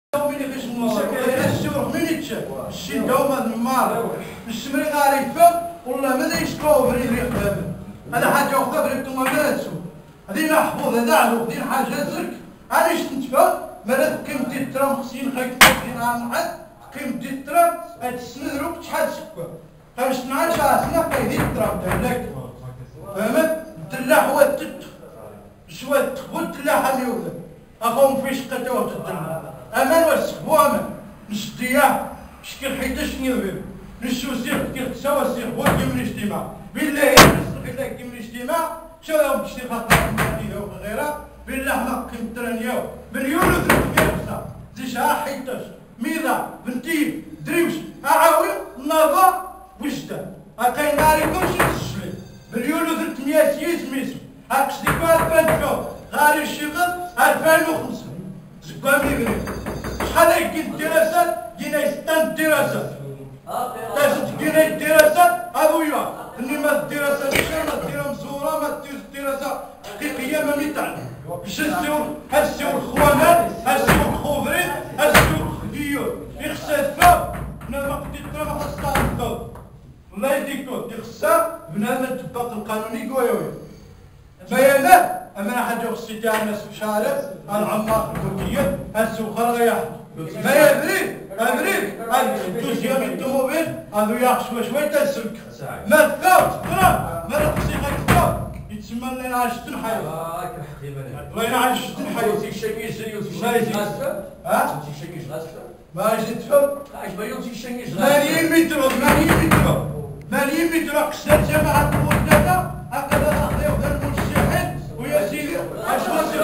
مني باش السوق من يتشاف الشي دوما النمار الشمري غادي يفهم والله ماذا يشكو بريد يخدم هذا حاجه اخرى بريد نتوما ما تسوق هذه محفوظ هذا علو دين حاجه زرك علاش نتفهم مالا قيمتي الترام خصني خايف دين عام حد قيمتي الترام هاد السنه دروك شحال سكوا باش نعرف راسنا قايدين الترام تاعك فهمت الدلاح هو التت شويه تخبط الدلاح اليوم اخوهم في شقته وتدلع امان وسخبو امان نشدياه شكل حيتاش نيرفيو نشوسيه كي تساوى السيخ هو كيما الاجتماع بالله نسرق لك كيما الاجتماع شو يوم تشتي خاطر مدينه وغيرها بالله ما كنت ترانياو مليون و300 زيشها حيتاش ميضا بنتي دريوش اعاون نظا وجده هاكاين ناري كلشي تسجلي مليون و300 ميسو هاك شديكو هاد غاري الشغل 2500 زكامي غريب شحال يمكن الدراسات جينا 6 دراسات جينا الدراسات ابويا انما الدراسات ما ديرها مزوره ما دير الدراسه حقيقيه ما ميتعلم هالسيو الخوانات هالسيو الخوفرين هالسيو الخديور يخسر فاب بنادم قديت ما خاصها الفاب الله يديكو يخسر بنادم تطبق القانوني قويوي فيا اما حاجه خصي تاع الناس في الشارع العمار التركيه السوق راه ما يبريد الدوسيه من الطوموبيل هذو ياخذ شويه تسلك ما تفاوت ما خصني غير يتسمى لنا عشت الحي الله ينعش شت الحي تيشنيش ها تيشنيش غاسفه ما جيت تفهم اش بايو تيشنيش 80 متر 80 متر قصه جماعه المدة هكذا اخذوا غير المرشحين ويا سيدي اش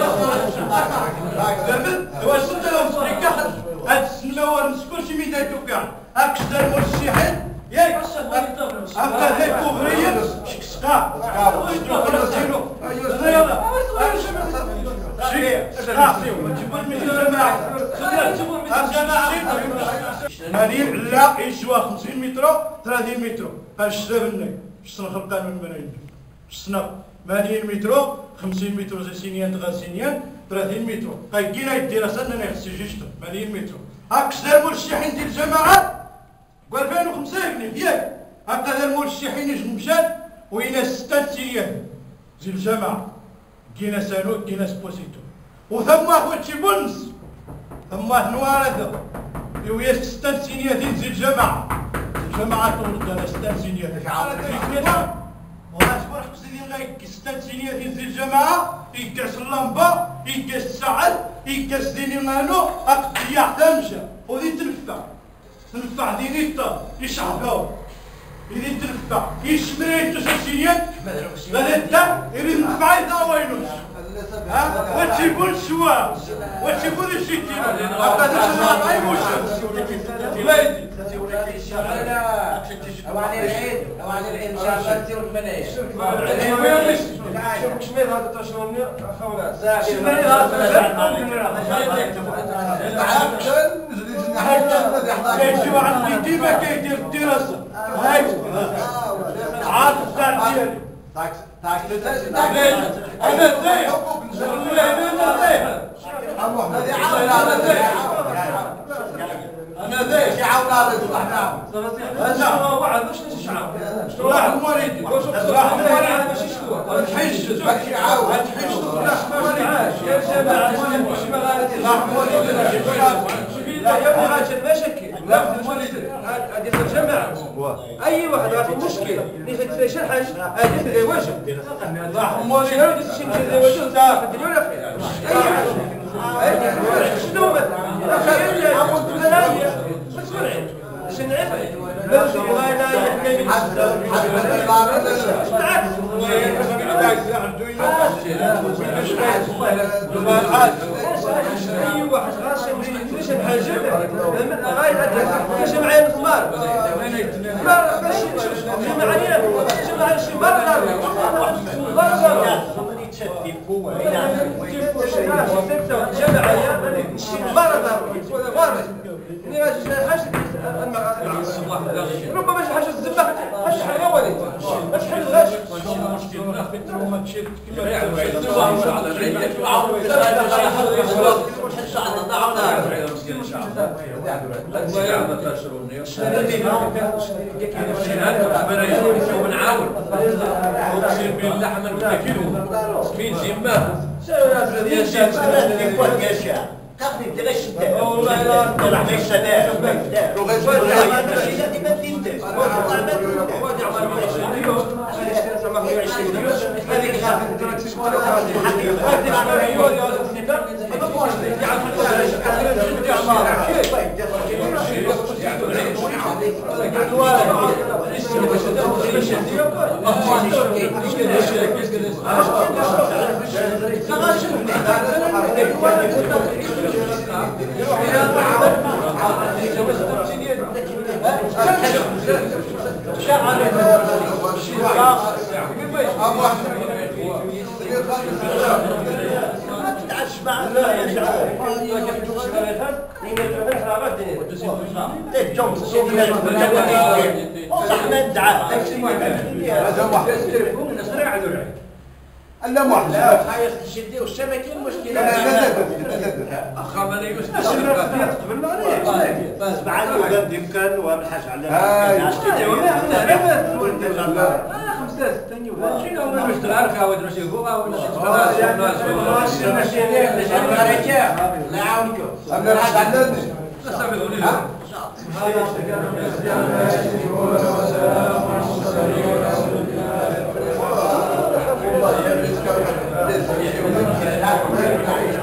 فهمت واش انت لو تريكح هاد السنه نسكر شي ميدايتو كاع هاك شتا المرشحين ياك هكا هاي كوفريه شكسقا مانين لا يسوى 50 متر 30 متر هالشتا بني شتا القانون المناهج شتا 80 متر 50 متر زاسينيان غاسينيان 30 متر كاينا الدراسه انا خصني جيشتو 80 متر هاك شتا المرشحين ديال الجماعات و 2005 ياك هكذا المرشحين يجم مشات وإلى 6 سنين زي الجماعة كينا سانوت كينا سبوسيتو وثم خوتي بونس ثم نوارده ويا 6 سنين زي الجماعة تولد على 6 سنين كذا وغاسبر حسين غايك 6 سنين زي الجماعة يكاس اللمبة يكاس السعد يكاس ديني مانو أقطيع تمشى وذي تنفع دينيتا يشعباو إذا تنفع يشمري تسعسينيات غادي تا يريد نفع إذا وينوش وتيكون سوا وتيكون الشيكين هكذا شنو غايبوش ولادي او على العيد ان شاء الله نديرو المناهج شمير هذا تاع شنو خوات شمير كيجيو عندي ديما كيدير الدراسه هاي عاد الدار ديالي انا زين انا زين يعاون هذا يطلع هذا واحد مش نشعر واحد مريض واحد مريض ماشي شكوى تحيش يعاون تحيش يا جماعه لا يا راجل ما شكل لا هذه الجماعه اي واحد عنده مشكله اللي شي حاجه هذه واجب اللهم ولي شي واجب تاع الدنيا ولا خير اي حاجه شنو مثلا خير عمود ثلاثه مسؤولين شنو نعرف بس لا يحكي من اي واحد غاش ليش الحاجه غاية كاش معايا الخمار معايا شي مرة ربما شي حاجه تذبح اش حاجه وليد اش حل غاش المشكل في التروما تشد كما شاء الله ضعونا ما يعمل تشروني ونعاون اقسم بالله حنا نتاكلوا مين جيماه تقني دلاش والله لا طلع من الشباب لا واحد حياة الشدة والشبكة المشكلة اخا ما يوسف بعد وقت يمكن وابحث على لا يعاونكم أنا راح أعلمني لا